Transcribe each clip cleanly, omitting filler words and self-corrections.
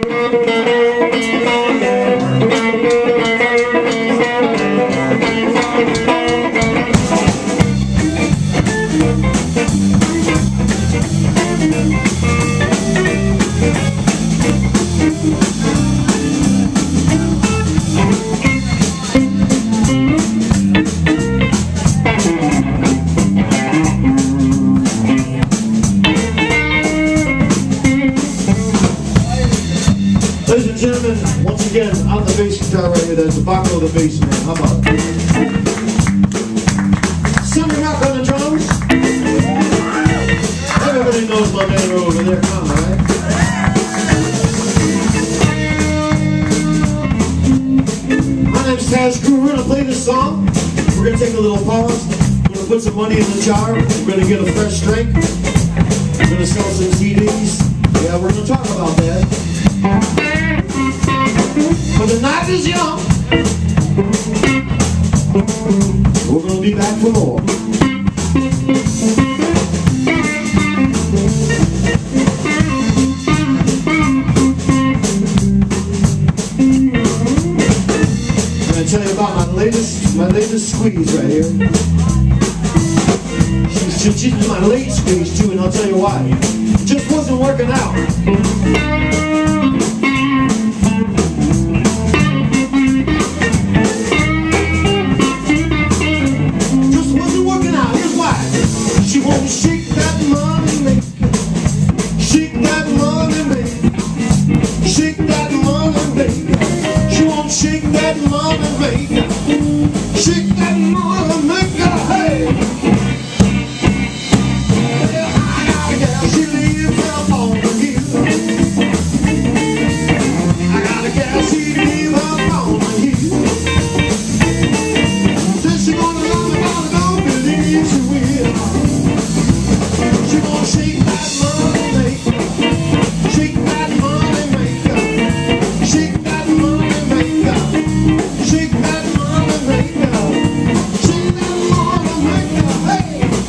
Ladies and gentlemen, once again, on the bass guitar right here, there's the Baco the bass man. How about it? Sonny Rock on the drums. Everybody knows my man over there. Come on, right? My name's Taz Crew. We're gonna play this song. We're gonna take a little pause. We're gonna put some money in the jar. We're gonna get a fresh drink. We're gonna sell some CDs. Yeah, we're gonna talk about that. But the night is young. We're gonna be back for more. I'm gonna tell you about my latest squeeze right here. She's my late squeeze too, and I'll tell you why. It just wasn't working out. She won't shake that money maker, shake that money maker, shake that money maker. She won't shake that money maker, shake that money maker. Hey, well, I got a gal, she lives up on the hill. I got a gal, she lives up on the hill. Says she gonna love me, but I don't believe she will. She won't shake that money maker, shake that money maker, shake that money maker, shake that money maker, shake that money maker, hey!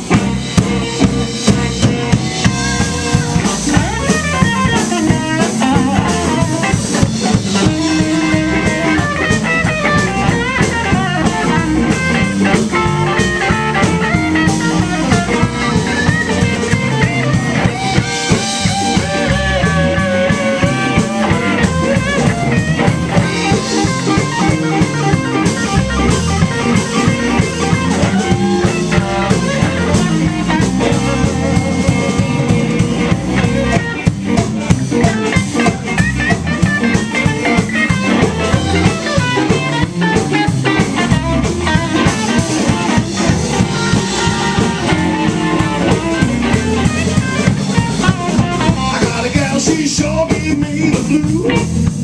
She sure gave me the blues.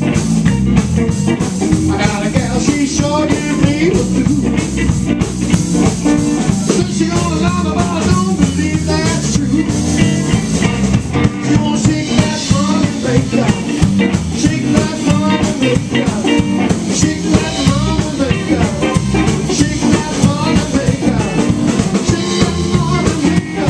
I got a gal, she sure gave me the blues. Said she gonna love me, but I don't believe that's true. She won't shake that money maker, shake that money maker, shake that money maker, shake that money maker, shake that money maker.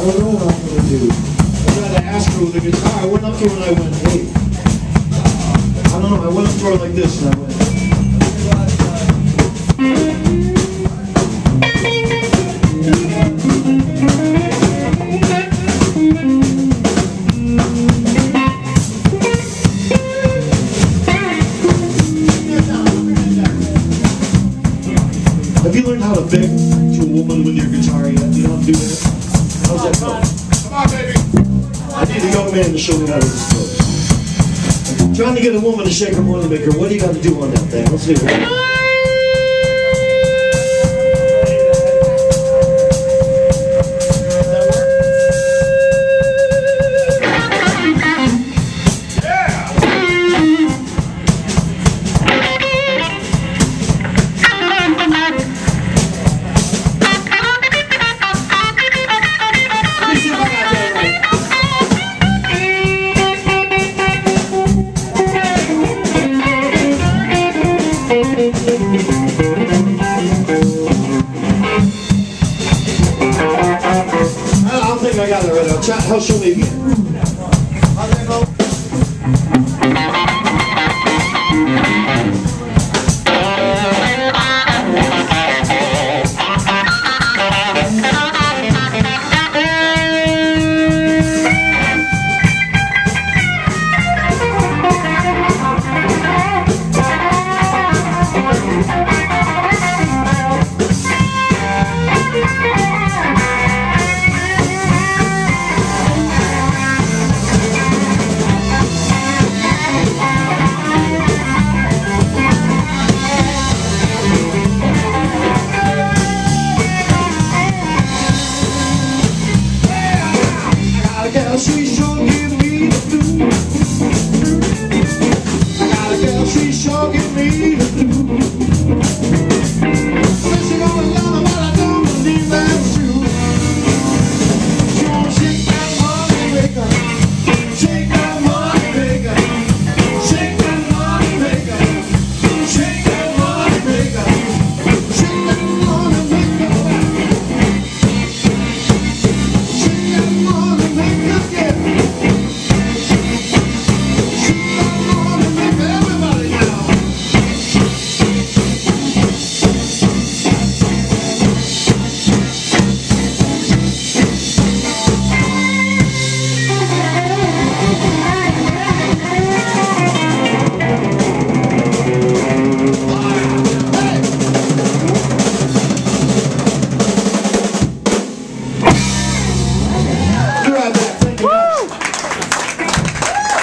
don't know what I'm going to do. I tried to ask her with the guitar. I went up to her and I went, hey. I don't know, I went up to her like this and I went. Have you learned how to beg to a woman with your guitar yet? You know how to do that? How's that go? Come on, baby! I need a young man to show me how to do this. Trying to get a woman to shake her moneymaker. What do you got to do on that thing? Let's see it. I got it right now. How show me again? How's that go?